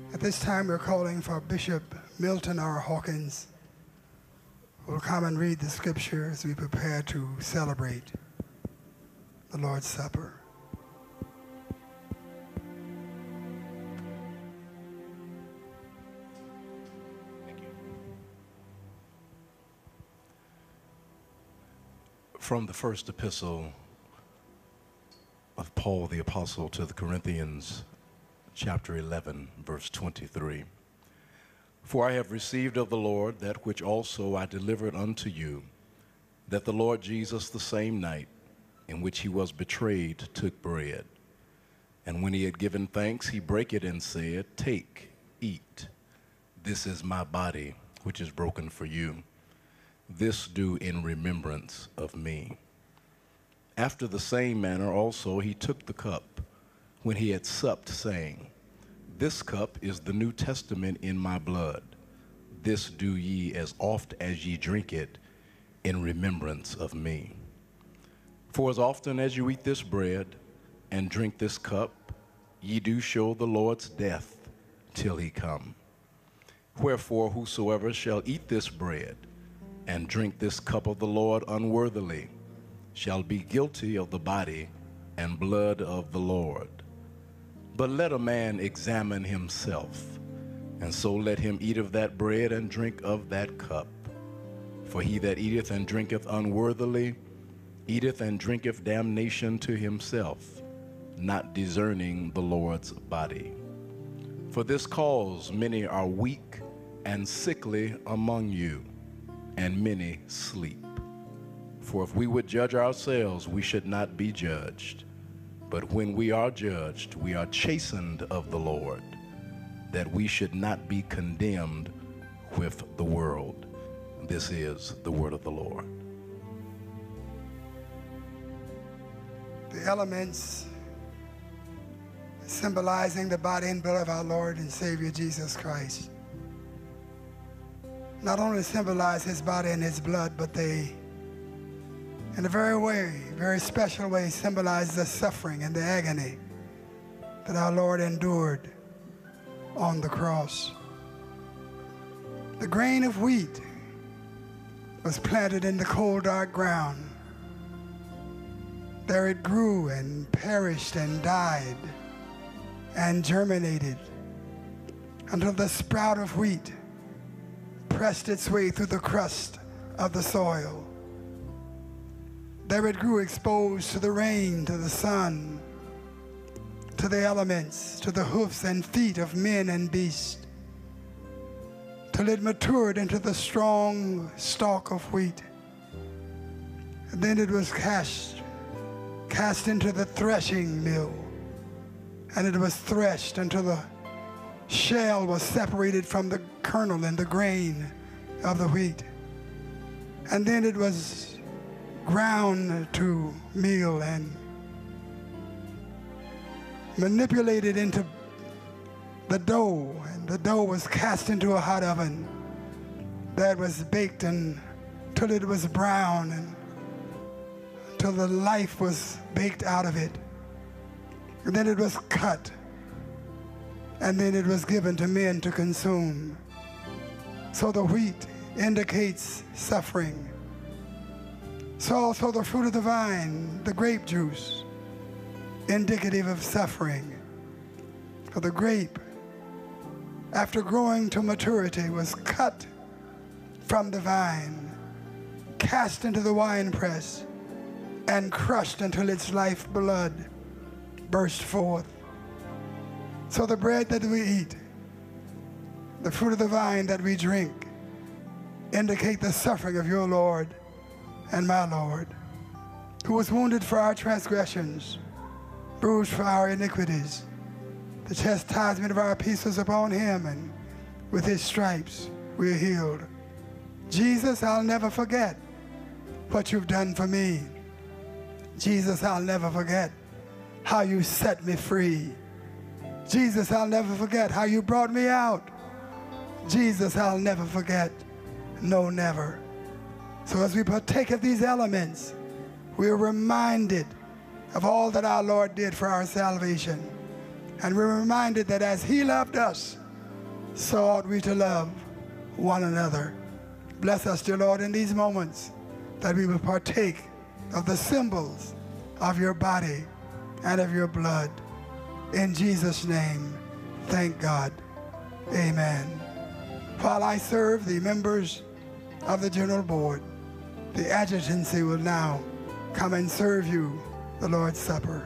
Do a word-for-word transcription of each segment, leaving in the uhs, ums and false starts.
At this time, we're calling for Bishop Milton R. Hawkins, who will come and read the scripture as we prepare to celebrate the Lord's Supper. Thank you. From the first epistle of Paul the Apostle to the Corinthians, chapter eleven, verse twenty-three. For I have received of the Lord that which also I delivered unto you, that the Lord Jesus the same night in which he was betrayed took bread. And when he had given thanks, he brake it and said, Take, eat. This is my body, which is broken for you. This do in remembrance of me. After the same manner also he took the cup, when he had supped, saying, This cup is the New Testament in my blood. This do ye as oft as ye drink it in remembrance of me. For as often as you eat this bread and drink this cup, ye do show the Lord's death till he come. Wherefore whosoever shall eat this bread and drink this cup of the Lord unworthily shall be guilty of the body and blood of the Lord. But let a man examine himself, and so let him eat of that bread and drink of that cup. For he that eateth and drinketh unworthily eateth and drinketh damnation to himself, not discerning the Lord's body. For this cause many are weak and sickly among you, and many sleep. For if we would judge ourselves, we should not be judged. But when we are judged, we are chastened of the Lord, that we should not be condemned with the world. This is the word of the Lord. The elements symbolizing the body and blood of our Lord and Savior Jesus Christ not only symbolize his body and his blood, but they, in a very way, very special way, symbolize the suffering and the agony that our Lord endured on the cross. The grain of wheat was planted in the cold, dark ground. There it grew and perished and died and germinated until the sprout of wheat pressed its way through the crust of the soil. There it grew exposed to the rain, to the sun, to the elements, to the hoofs and feet of men and beasts, till it matured into the strong stalk of wheat. And then it was cast, cast into the threshing mill, and it was threshed until the shell was separated from the kernel and the grain of the wheat. And then it was ground to meal and manipulated into the dough, and the dough was cast into a hot oven that was baked until it was brown and until the life was baked out of it. And then it was cut, and then it was given to men to consume. So the wheat indicates suffering. So also the fruit of the vine, the grape juice, indicative of suffering. For the grape, after growing to maturity, was cut from the vine, cast into the winepress, and crushed until its lifeblood burst forth. So the bread that we eat, the fruit of the vine that we drink, indicate the suffering of your Lord and my Lord, who was wounded for our transgressions, bruised for our iniquities. The chastisement of our peace was upon him, and with his stripes we are healed. Jesus, I'll never forget what you've done for me. Jesus, I'll never forget how you set me free. Jesus, I'll never forget how you brought me out. Jesus, I'll never forget. No, never. So as we partake of these elements, we are reminded of all that our Lord did for our salvation. And we're reminded that as he loved us, so ought we to love one another. Bless us, dear Lord, in these moments that we will partake of the symbols of your body and of your blood. In Jesus' name, thank God. Amen. While I serve the members of the General Board, the adjutancy will now come and serve you the Lord's Supper.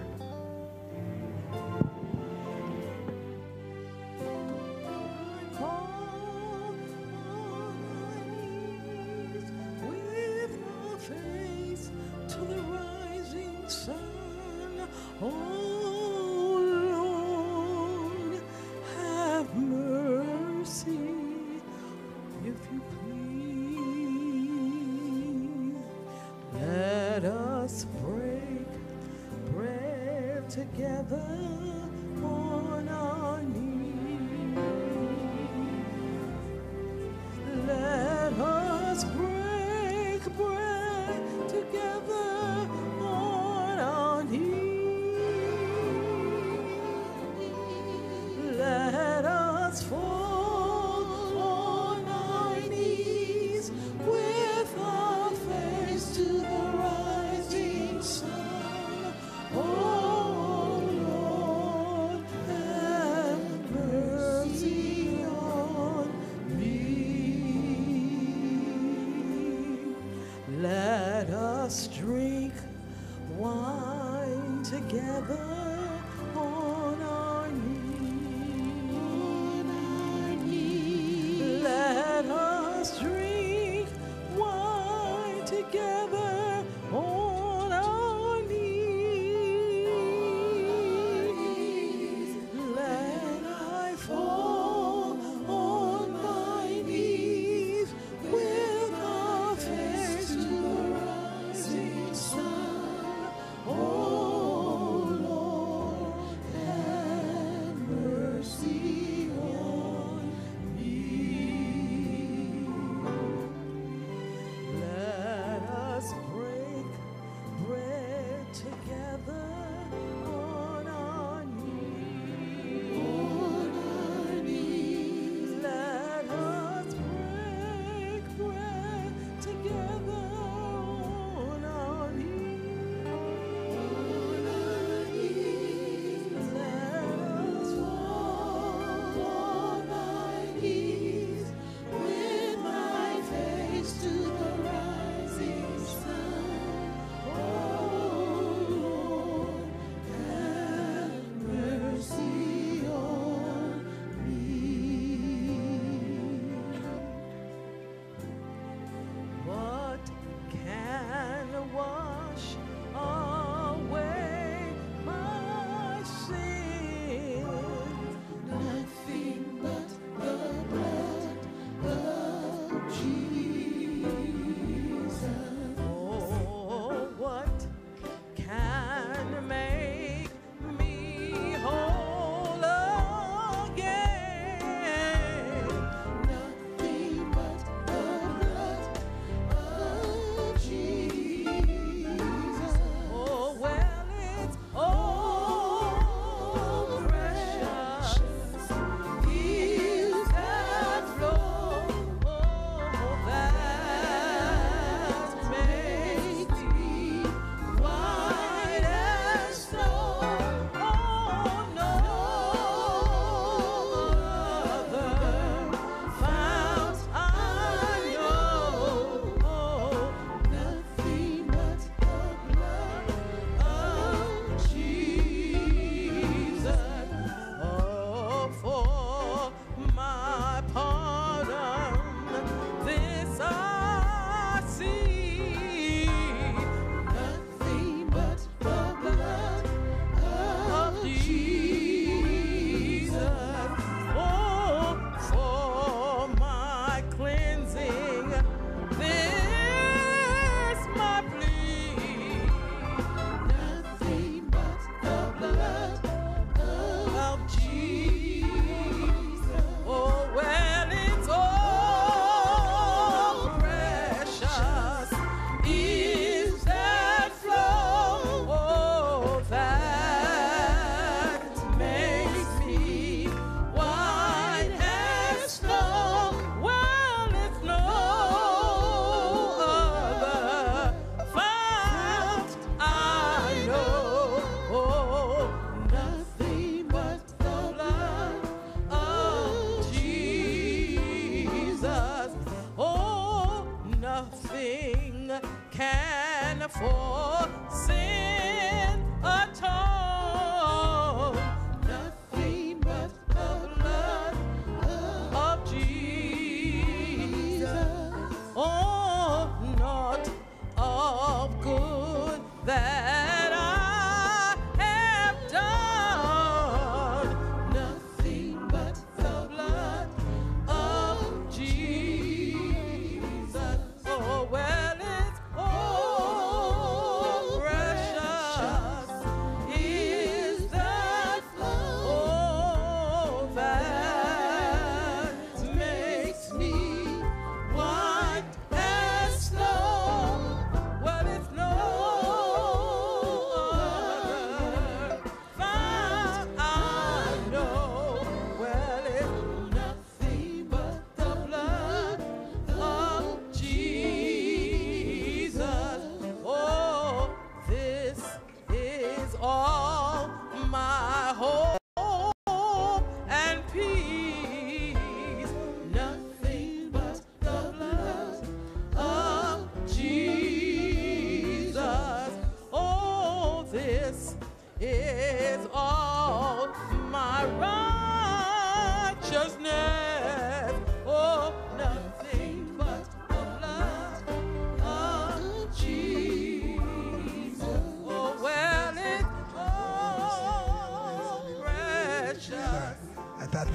Oh Lord,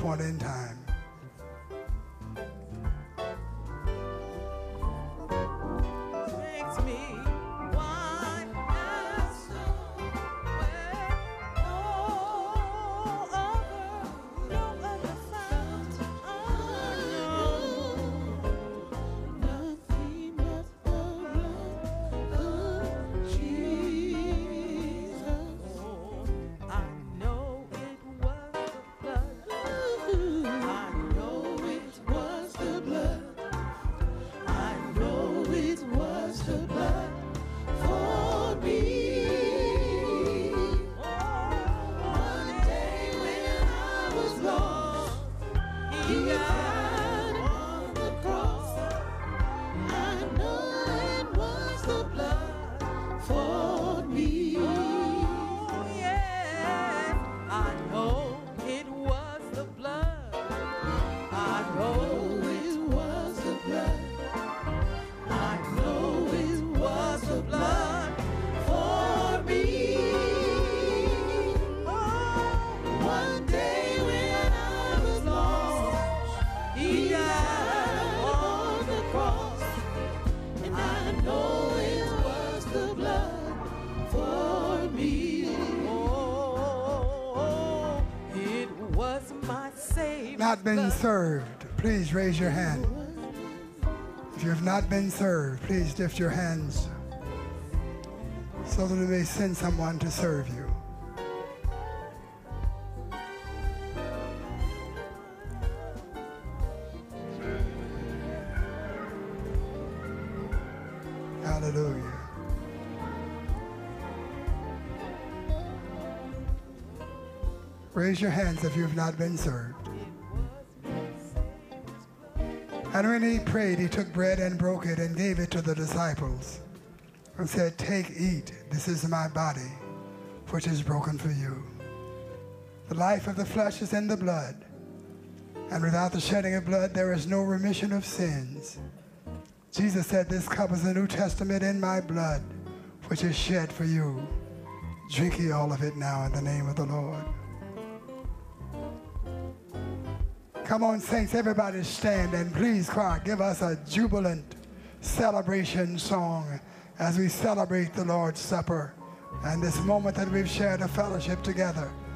point in time. Makes me white as snow, where all other, no other fount I know. Nothing but the blood of Jesus. I know it was the blood. I know it was the blood. I know it was the blood for me. One day when I was lost, He died on the cross. I know it was the blood for me. Oh, yeah. I know it was the blood. I know it was the blood. I know it was the blood for me. Oh, one day when I was lost, He died on the cross, and I know it was the blood for me. Oh, it was my Savior. Not been served, please raise your hand. If you have not been served, please lift your hands so that we may send someone to serve you. Hallelujah. Raise your hands if you have not been served. And when he prayed, he took bread and broke it and gave it to the disciples and said, "Take, eat, this is my body, which is broken for you." The life of the flesh is in the blood, and without the shedding of blood, there is no remission of sins. Jesus said, "This cup is the New Testament in my blood, which is shed for you. Drink ye all of it now in the name of the Lord." Come on, saints, everybody stand and please, choir, give us a jubilant celebration song as we celebrate the Lord's Supper and this moment that we've shared a fellowship together.